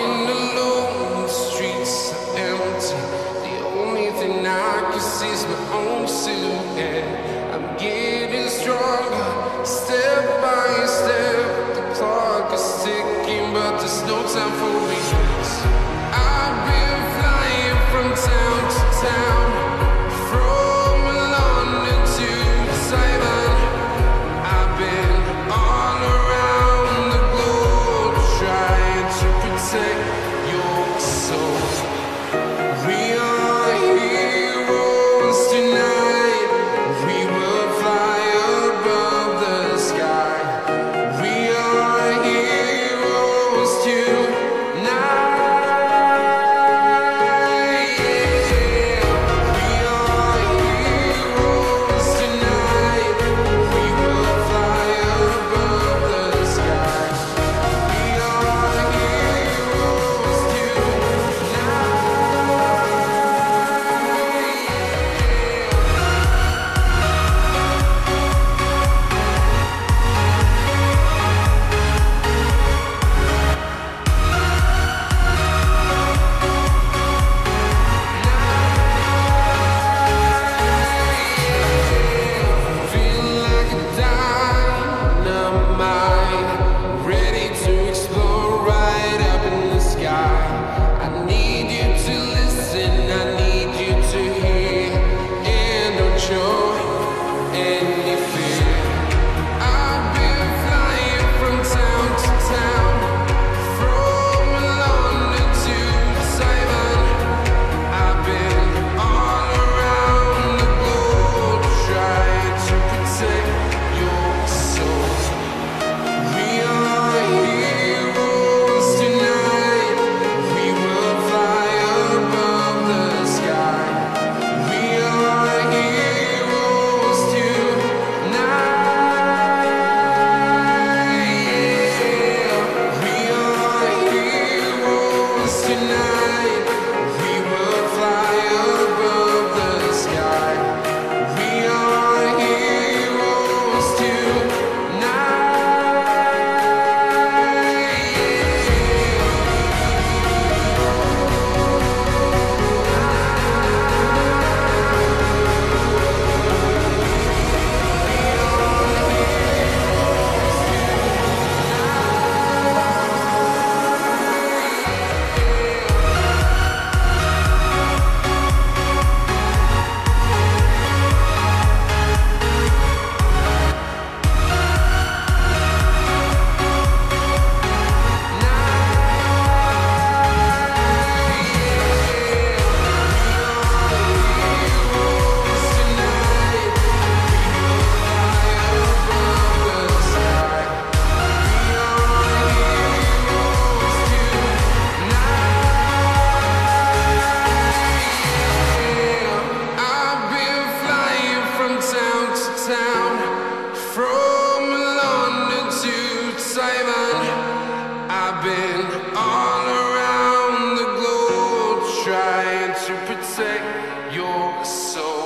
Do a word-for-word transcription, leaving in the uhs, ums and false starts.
running alone, the streets are empty. The only thing I can see is my own silhouette. I'm getting stronger, step by step. The clock is ticking, but there's no time for me. I've been flying from town to town, from London to Taiwan. I've been all around the globe trying to protect your soul. We are heroes tonight. We will fly above the sky. We are heroes tonight. I've been all around the globe trying to protect your soul.